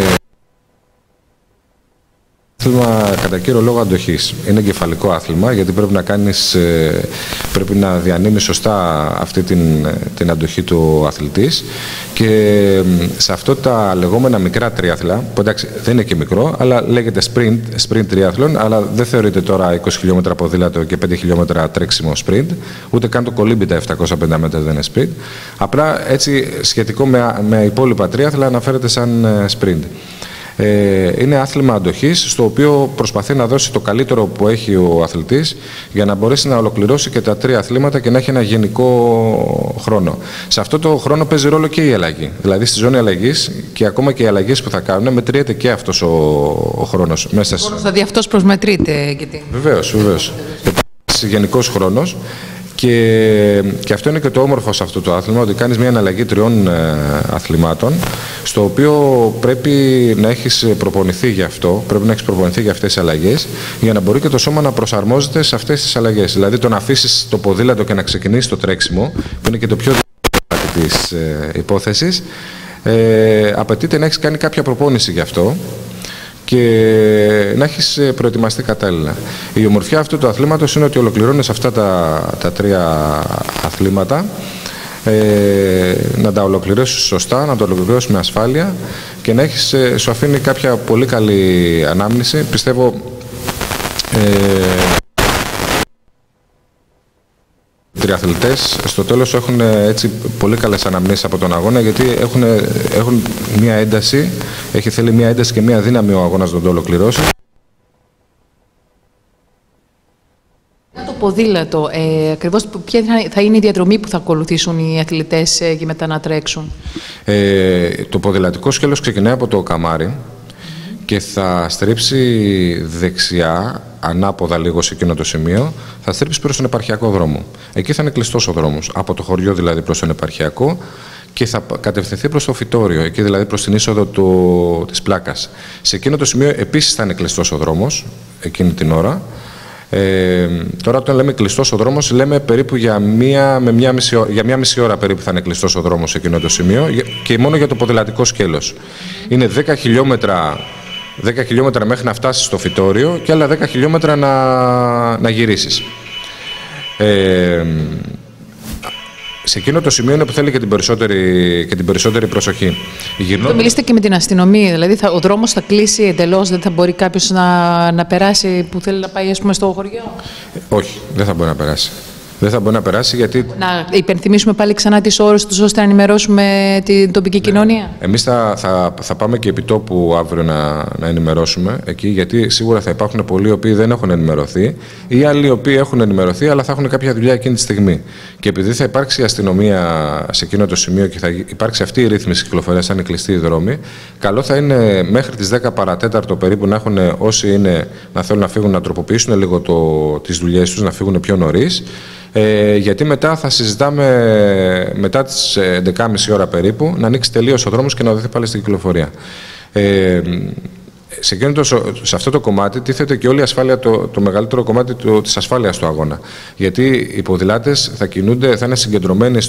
άθλημα κατά κύριο λόγο αντοχής. Είναι εγκεφαλικό άθλημα, γιατί πρέπει να κάνεις, πρέπει να διανύμεις σωστά αυτή την, την αντοχή του αθλητής, και σε αυτό τα λεγόμενα μικρά τριάθλα, που εντάξει δεν είναι και μικρό, αλλά λέγεται sprint, sprint τριάθλων, αλλά δεν θεωρείται τώρα είκοσι χιλιόμετρα ποδήλατο και πέντε χιλιόμετρα τρέξιμο sprint, ούτε καν το κολύμπι τα επτακόσια πενήντα μέτρα δεν είναι sprint. Απλά έτσι σχετικό με, με υπόλοιπα τριάθλα αναφέρεται σαν sprint. Ε, είναι άθλημα αντοχής, στο οποίο προσπαθεί να δώσει το καλύτερο που έχει ο αθλητής για να μπορέσει να ολοκληρώσει και τα τρία αθλήματα και να έχει ένα γενικό χρόνο. Σε αυτό το χρόνο παίζει ρόλο και η αλλαγή. Δηλαδή στη ζώνη αλλαγής, και ακόμα και οι αλλαγές που θα κάνουν, μετριέται και αυτός ο, ο χρόνος. Μέσα ο χρόνος δηλαδή αυτός προσμετρείται? Γιατί... Βεβαίως, βεβαίως. Υπάρχει γενικός χρόνος. Και, και αυτό είναι και το όμορφο σε αυτό το άθλημα, ότι κάνεις μια αναλλαγή τριών ε, αθλημάτων, στο οποίο πρέπει να έχεις προπονηθεί για αυτό, πρέπει να έχεις προπονηθεί για αυτές τις αλλαγές, για να μπορεί και το σώμα να προσαρμόζεται σε αυτές τις αλλαγές. Δηλαδή το να αφήσεις το ποδήλατο και να ξεκινήσεις το τρέξιμο, που είναι και το πιο δύσκολο της ε, υπόθεσης, ε, απαιτείται να έχεις κάνει κάποια προπόνηση γι' αυτό και να έχεις προετοιμαστεί κατάλληλα. Η ομορφιά αυτού του αθλήματος είναι ότι ολοκληρώνεις αυτά τα, τα τρία αθλήματα, ε, να τα ολοκληρώσεις σωστά, να τα ολοκληρώσεις με ασφάλεια και να έχεις, σου αφήνει κάποια πολύ καλή ανάμνηση. Πιστεύω ε, οι τριαθλητές στο τέλος έχουν έτσι πολύ καλές αναμνήσεις από τον αγώνα, γιατί έχουν, έχουν μια ένταση, έχει θέλει μια ένταση και μια δύναμη ο αγώνας να το ολοκληρώσει. Το ποδήλατο, ε, ακριβώς ποια θα είναι η διαδρομή που θα ακολουθήσουν οι αθλητές ε, και μετά να τρέξουν? Ε, το ποδηλατικό σκέλος ξεκινάει από το καμάρι και θα στρίψει δεξιά, ανάποδα λίγο σε εκείνο το σημείο, θα στρίψει προς τον επαρχιακό δρόμο. Εκεί θα είναι κλειστός ο δρόμος, από το χωριό δηλαδή προς τον επαρχιακό, και θα κατευθυνθεί προς το φυτόριο, εκεί δηλαδή προς την είσοδο του, της πλάκας. Σε εκείνο το σημείο επίσης θα είναι κλειστός ο δρόμος, εκείνη την ώρα. Ε, τώρα όταν λέμε κλειστός ο δρόμος, λέμε περίπου για μία, με μία μισή, για μία μισή ώρα περίπου θα είναι κλειστός ο δρόμος σε εκείνο το σημείο και μόνο για το ποδηλατικό σκέλος. Είναι δέκα χιλιόμετρα, δέκα χιλιόμετρα μέχρι να φτάσεις στο φυτόριο και άλλα δέκα χιλιόμετρα να, να γυρίσεις. Ε, σε εκείνο το σημείο είναι που θέλει και την περισσότερη, και την περισσότερη προσοχή. Γυρνώ... Το μιλήσετε και με την αστυνομία, δηλαδή θα, ο δρόμος θα κλείσει εντελώς, δεν θα μπορεί κάποιος να, να περάσει που θέλει να πάει ας πούμε, στο χωριό. Όχι, δεν θα μπορεί να περάσει. Δεν θα μπορεί να περάσει γιατί... Να υπενθυμίσουμε πάλι ξανά τις ώρες τους ώστε να ενημερώσουμε την τοπική κοινωνία. Εμείς θα, θα, θα πάμε και επί τόπου αύριο να, να ενημερώσουμε εκεί, γιατί σίγουρα θα υπάρχουν πολλοί οι οποίοι δεν έχουν ενημερωθεί ή άλλοι οι οποίοι έχουν ενημερωθεί αλλά θα έχουν κάποια δουλειά εκείνη τη στιγμή. Και επειδή θα υπάρξει η αστυνομία σε εκείνο το σημείο και θα υπάρξει αυτή η ρύθμιση κυκλοφορίας, σαν κλειστοί οι δρόμοι, καλό θα είναι μέχρι τις δέκα παρατέταρτο περίπου να έχουν όσοι είναι, να θέλουν να φύγουν να τροποποιήσουν λίγο το, τις δουλειές τους, να φύγουν πιο νωρίς. Ε, γιατί μετά θα συζητάμε μετά τις έντεκα και μισή ώρα περίπου να ανοίξει τελείως ο δρόμος και να δοθεί πάλι στην κυκλοφορία. Ε, σε, το, σε αυτό το κομμάτι τίθεται και όλη η ασφάλεια, το, το μεγαλύτερο κομμάτι του, της ασφάλειας του αγώνα. Γιατί οι ποδηλάτες θα κινούνται, θα είναι συγκεντρωμένοι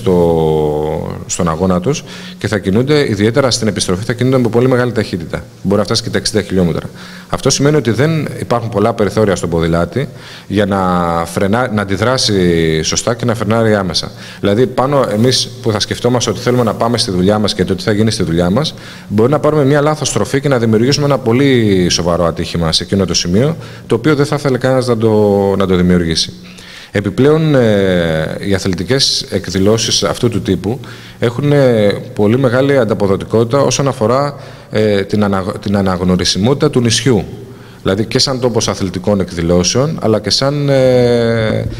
στο, στον αγώνα τους και θα κινούνται, ιδιαίτερα στην επιστροφή, θα κινούνται με πολύ μεγάλη ταχύτητα. Μπορεί να φτάσει και τα εξήντα χιλιόμετρα. Αυτό σημαίνει ότι δεν υπάρχουν πολλά περιθώρια στον ποδηλάτη για να, φρενά, να αντιδράσει σωστά και να φρενάρει άμεσα. Δηλαδή, πάνω εμείς που θα σκεφτόμαστε ότι θέλουμε να πάμε στη δουλειά μας και το τι θα γίνει στη δουλειά μας, μπορεί να πάρουμε μια λάθος στροφή και να δημιουργήσουμε ένα πολύ σοβαρό ατύχημα σε εκείνο το σημείο, το οποίο δεν θα ήθελε κανένας να το, να το δημιουργήσει. Επιπλέον, ε, οι αθλητικές εκδηλώσεις αυτού του τύπου έχουν ε, πολύ μεγάλη ανταποδοτικότητα όσον αφορά ε, την, ανα, την αναγνωρισιμότητα του νησιού. Δηλαδή και σαν τόπος αθλητικών εκδηλώσεων, αλλά και σαν, ε, ε,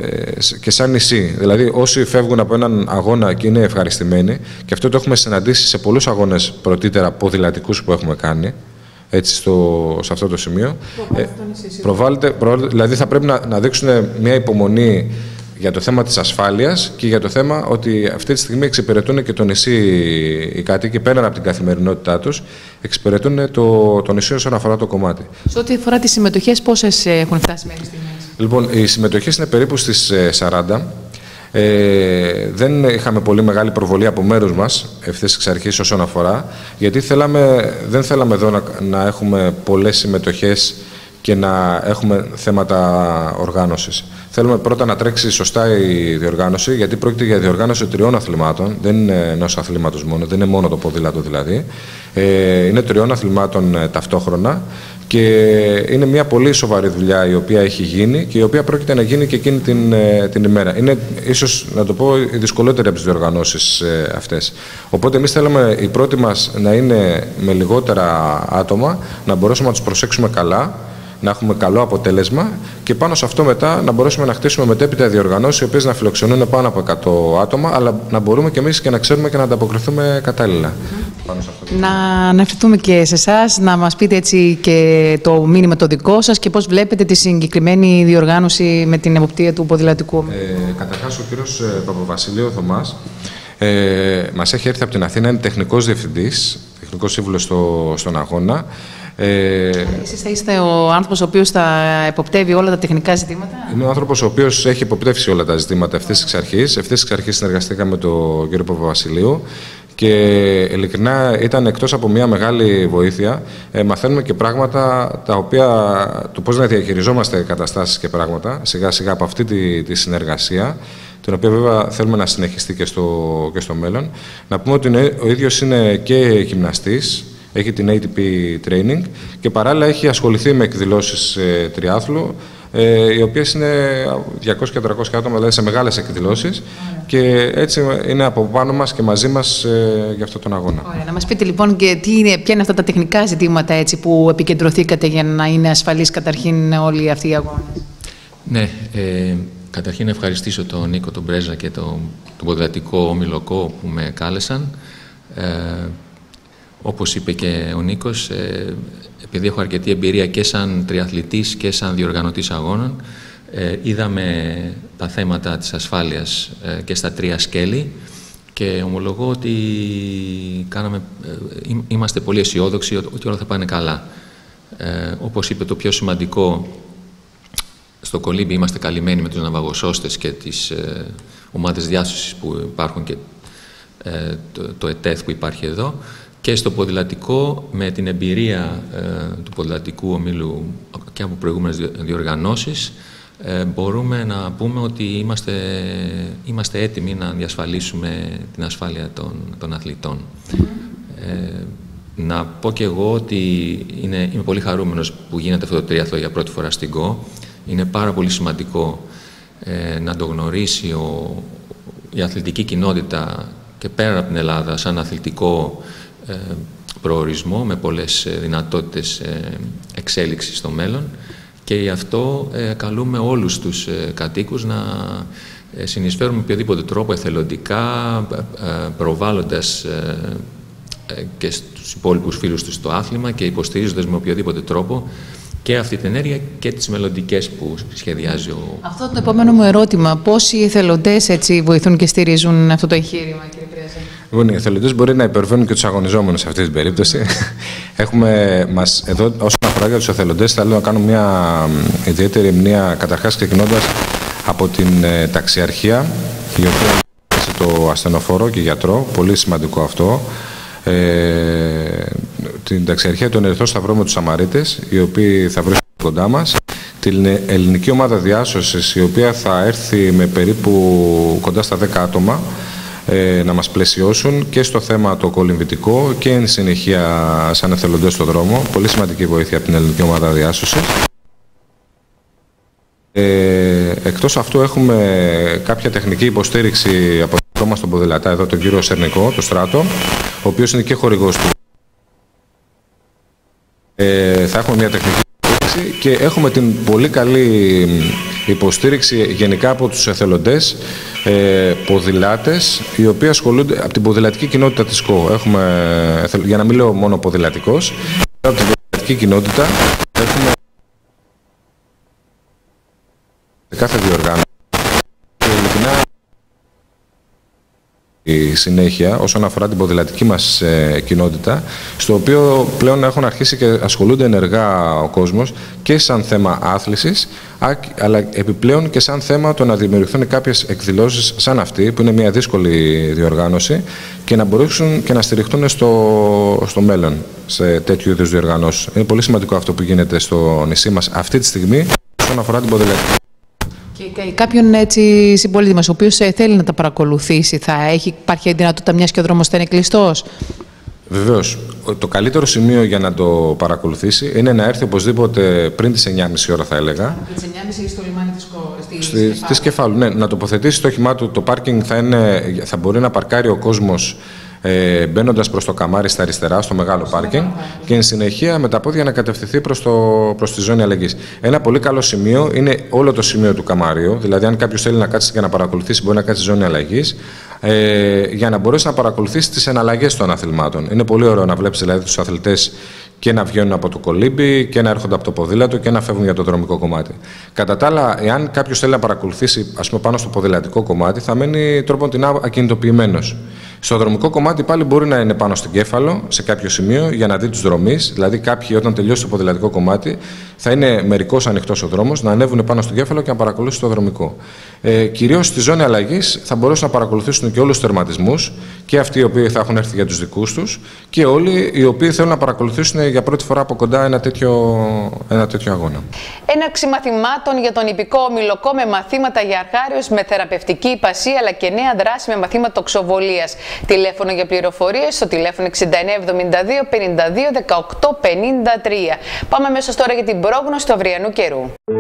και σαν νησί. Δηλαδή όσοι φεύγουν από έναν αγώνα και είναι ευχαριστημένοι, και αυτό το έχουμε συναντήσει σε πολλούς αγώνες πρωτήτερα ποδηλατικούς που έχουμε κάνει, έτσι στο, σε αυτό το σημείο. Ε, προβάλλεται, προβάλλεται, δηλαδή θα πρέπει να, να δείξουν μια υπομονή για το θέμα της ασφάλειας και για το θέμα ότι αυτή τη στιγμή εξυπηρετούν και το νησί οι κάτοικοι, πέραν από την καθημερινότητά τους, εξυπηρετούν το, το νησί όσον αφορά το κομμάτι. Σε ό,τι αφορά τις συμμετοχές, πόσες έχουν φτάσει μέχρι στιγμής? Λοιπόν, οι συμμετοχές είναι περίπου στις σαράντα. Ε, δεν είχαμε πολύ μεγάλη προβολή από μέρους μας ευθύς εξ αρχής όσον αφορά, γιατί θέλαμε, δεν θέλαμε εδώ να, να έχουμε πολλές συμμετοχές και να έχουμε θέματα οργάνωσης. Θέλουμε πρώτα να τρέξει σωστά η διοργάνωση, γιατί πρόκειται για διοργάνωση τριών αθλημάτων, δεν είναι ενός αθλήματος μόνο, δεν είναι μόνο το ποδήλατο δηλαδή. Ε, είναι τριών αθλημάτων ε, ταυτόχρονα και είναι μια πολύ σοβαρή δουλειά η οποία έχει γίνει και η οποία πρόκειται να γίνει και εκείνη την, ε, την ημέρα. Είναι ίσως, να το πω, η δυσκολότερη από τις διοργανώσεις ε, αυτές. Οπότε εμείς θέλουμε η πρώτη μας να είναι με λιγότερα άτομα, να μπορέσουμε να τους προσέξουμε καλά, να έχουμε καλό αποτέλεσμα και πάνω σε αυτό μετά να μπορέσουμε να χτίσουμε μετέπειτα διοργανώσεις οι οποίες να φιλοξενούν πάνω από εκατό άτομα, αλλά να μπορούμε και εμείς και να ξέρουμε και να ανταποκριθούμε κατάλληλα. Mm. Πάνω σε αυτό. Να αναφερθούμε και σε εσάς, να μας πείτε έτσι και το μήνυμα το δικό σας και πώς βλέπετε τη συγκεκριμένη διοργάνωση με την εποπτεία του ποδηλατικού. Ε, καταρχάς, ο κύριος Παπαβασιλείου Θωμάς ε, μας έχει έρθει από την Αθήνα, είναι τεχνικός διευθυντής, τεχνικός σύμβουλος στο, στον αγώνα. Ε, Εσείς θα είστε ο άνθρωπος ο οποίος θα εποπτεύει όλα τα τεχνικά ζητήματα. Είναι ο άνθρωπος ο οποίος έχει εποπτεύσει όλα τα ζητήματα ευθύς εξ αρχής. Ευθύς εξ αρχής συνεργαστήκαμε με τον κύριο Παπαβασιλείου και ειλικρινά ήταν εκτός από μια μεγάλη βοήθεια. Ε, μαθαίνουμε και πράγματα τα οποία, το πώς να διαχειριζόμαστε καταστάσεις και πράγματα σιγά σιγά από αυτή τη, τη συνεργασία, την οποία βέβαια θέλουμε να συνεχιστεί και στο, και στο μέλλον. Να πούμε ότι ο ίδιος είναι και γυμναστής, έχει την έι τι πι Training και παράλληλα έχει ασχοληθεί με εκδηλώσεις ε, τριάθλου, ε, οι οποίες είναι διακόσια με τριακόσια άτομα, δηλαδή σε μεγάλες εκδηλώσεις και έτσι είναι από πάνω μας και μαζί μας ε, για αυτόν τον αγώνα. Ωραία. Να μας πείτε λοιπόν και τι είναι, ποια είναι αυτά τα τεχνικά ζητήματα έτσι, που επικεντρωθήκατε για να είναι ασφαλείς καταρχήν όλοι αυτοί οι αγώνες. Ναι, ε, καταρχήν να ευχαριστήσω τον Νίκο, τον Πρέζα και τον, τον ποδηλατικό ομιλοκό που με κάλεσαν. Ε, Όπως είπε και ο Νίκος, ε, επειδή έχω αρκετή εμπειρία και σαν τριαθλητής και σαν διοργανωτής αγώνων, ε, είδαμε τα θέματα της ασφάλειας ε, και στα τρία σκέλη και ομολογώ ότι κάναμε, ε, είμαστε πολύ αισιόδοξοι ότι όλα θα πάνε καλά. Ε, όπως είπε, το πιο σημαντικό στο Κολύμπι είμαστε καλυμμένοι με τους ναυαγοσώστες και τις ε, ομάδες διάσωσης που υπάρχουν και ε, το, το ΕΤΕΘ που υπάρχει εδώ. Και στο ποδηλατικό, με την εμπειρία ε, του ποδηλατικού ομίλου και από προηγούμενες διοργανώσεις, ε, μπορούμε να πούμε ότι είμαστε, είμαστε έτοιμοι να διασφαλίσουμε την ασφάλεια των, των αθλητών. Ε, να πω και εγώ ότι είναι, είμαι πολύ χαρούμενος που γίνεται αυτό το τρίαθλο για πρώτη φορά στην ΚΟ. Είναι πάρα πολύ σημαντικό ε, να το γνωρίσει ο, η αθλητική κοινότητα και πέρα από την Ελλάδα σαν αθλητικό ε, προορισμό με πολλές ε, δυνατότητες ε, εξέλιξης στο μέλλον, και γι' αυτό ε, καλούμε όλους τους ε, κατοίκους να ε, συνεισφέρουν με οποιοδήποτε τρόπο εθελοντικά, ε, προβάλλοντας ε, ε, και στους υπόλοιπους φίλους τους το άθλημα και υποστηρίζοντας με οποιοδήποτε τρόπο και αυτή την ενέργεια και τις μελλοντικές που σχεδιάζει ο... Αυτό το επόμενο μου ερώτημα. Πόσοι εθελοντές έτσι βοηθούν και στηρίζουν αυτό το εγχείρημα, κύριε Πρέζα? Λοιπόν, οι εθελοντές μπορεί να υπερβαίνουν και τους αγωνιζόμενους σε αυτή την περίπτωση. Έχουμε, μας, εδώ, όσον αφορά για τους εθελοντές, θέλω να κάνω μια ιδιαίτερη μνήμα, καταρχάς ξεκινώντας από την ε, ταξιαρχία, η οποία έχει το ασθενοφόρο και γιατρό, πολύ σημαντικό αυτό. Ε, την ταξιαρχία των Ερυθρό Σταυρό με τους Σαμαρίτες, οι οποίοι θα βρίσκονται κοντά μας, την ελληνική ομάδα διάσωσης, η οποία θα έρθει με περίπου κοντά στα δέκα άτομα ε, να μας πλαισιώσουν και στο θέμα το κολυμβητικό και εν συνεχεία σαν εθελοντές στον δρόμο. Πολύ σημαντική βοήθεια από την ελληνική ομάδα διάσωσης. Ε, εκτός αυτού έχουμε κάποια τεχνική υποστήριξη από το μας τον ποδηλατά, εδώ τον κύριο Σερνικό, το Στράτο, ο οποίος είναι και χορηγός του. Ε, θα έχουμε μια τεχνική υποστήριξη και έχουμε την πολύ καλή υποστήριξη γενικά από τους εθελοντές ε, ποδηλάτες, οι οποίοι ασχολούνται από την ποδηλατική κοινότητα της ΚΟ. Έχουμε, για να μην λέω μόνο ποδηλατικός, από την ποδηλατική κοινότητα έχουμε κάθε διοργάνωση και ειλικρινά η συνέχεια όσον αφορά την ποδηλατική μας ε, κοινότητα, στο οποίο πλέον έχουν αρχίσει και ασχολούνται ενεργά ο κόσμος και σαν θέμα άθλησης, αλλά επιπλέον και σαν θέμα το να δημιουργηθούν κάποιες εκδηλώσεις σαν αυτή, που είναι μια δύσκολη διοργάνωση, και να μπορέσουν και να στηριχτούν στο, στο μέλλον σε τέτοιου είδους διοργανώσεις. Είναι πολύ σημαντικό αυτό που γίνεται στο νησί μας αυτή τη στιγμή όσον αφορά την ποδηλατική. Και κάποιον έτσι συμπολίτη μας, ο οποίος θέλει να τα παρακολουθήσει, θα έχει, υπάρχει δυνατότητα μιας και ο δρόμος θα είναι κλειστός? Βεβαίως. Το καλύτερο σημείο για να το παρακολουθήσει είναι να έρθει οπωσδήποτε πριν τις εννιά και μισή ώρα, θα έλεγα. Από τις εννιά και μισή στο λιμάνι της Κο... Στη, στη Σκεφάλου, ναι. Να τοποθετήσει το όχημά του. Το πάρκινγκ θα, είναι, θα μπορεί να παρκάρει ο κόσμος ε, μπαίνοντας προς το καμάρι στα αριστερά, στο μεγάλο πάρκινγκ, και εν συνεχεία με τα πόδια να κατευθυνθεί προς, το, προς τη ζώνη αλλαγής. Ένα πολύ καλό σημείο είναι όλο το σημείο του καμάριου, δηλαδή αν κάποιος θέλει να κάτσει και να παρακολουθήσει, μπορεί να κάτσει στη ζώνη αλλαγής, ε, για να μπορέσει να παρακολουθήσει τις εναλλαγές των αθλημάτων. Είναι πολύ ωραίο να βλέπεις δηλαδή τους αθλητές και να βγαίνουν από το κολύμπι και να έρχονται από το ποδήλατο και να φεύγουν για το δρομικό κομμάτι. Κατά τα άλλα, εάν κάποιος θέλει να παρακολουθήσει, ας πούμε, πάνω στο ποδηλατικό κομμάτι, θα μένει τρόπον την ακινητοποιημένος. Στο δρομικό κομμάτι πάλι μπορεί να είναι πάνω στην Κέφαλο, σε κάποιο σημείο, για να δει τους δρομείς. Δηλαδή, κάποιοι όταν τελειώσει το ποδηλατικό κομμάτι, θα είναι μερικώς ανοιχτός ο δρόμος, να ανέβουν πάνω στην Κέφαλο και να παρακολουθήσουν το δρομικό. Ε, κυρίως στη ζώνη αλλαγής θα μπορέσουν να παρακολουθήσουν και όλους τους τερματισμούς, και αυτοί οι οποίοι θα έχουν έρθει για τους δικούς τους, και όλοι οι οποίοι θέλουν να παρακολουθήσουν για πρώτη φορά από κοντά ένα τέτοιο, ένα τέτοιο αγώνα. Έναρξη μαθημάτων για τον ιππικό ομιλοκό με μαθήματα για αρχάριος, με θεραπευτική υπασία, αλλά και νέα δράση με μαθήματα τοξοβολίας. Τηλέφωνο για πληροφορίες στο τηλέφωνο εξήντα εννέα εβδομήντα δύο πενήντα δύο δεκαοκτώ πενήντα τρία. Πάμε αμέσως τώρα για την πρόγνωση του αυριανού καιρού.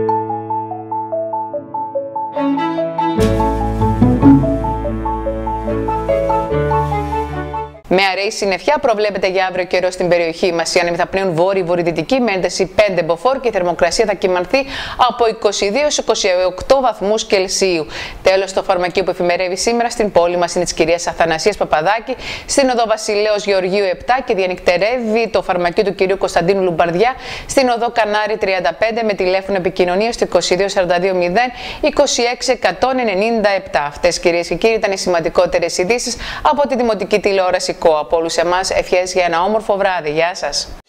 Με αραιή συννεφιά προβλέπεται για αύριο καιρό στην περιοχή μας. Οι άνεμοι θα πνέουν βόρειο-βορειοδυτική με ένταση πέντε μποφόρ και η θερμοκρασία θα κυμανθεί από είκοσι δύο έως είκοσι οκτώ βαθμούς Κελσίου. Τέλος, το φαρμακείο που εφημερεύει σήμερα στην πόλη μας είναι της κυρίας Αθανασίας Παπαδάκη, στην οδό Βασιλέως Γεωργίου επτά, και διανυκτερεύει το φαρμακείο του κυρίου Κωνσταντίνου Λουμπαρδιά στην οδό Κανάρη τριάντα πέντε με τηλέφωνο επικοινωνίας στο είκοσι δύο σαράντα δύο μηδέν είκοσι έξι εκατόν ενενήντα επτά. Αυτές, κυρίες και κύριοι, ήταν οι σημαντικότερες ειδήσεις από τη Δημοτική Τηλεόραση. Από όλους εμάς ευχές για ένα όμορφο βράδυ. Γεια σας.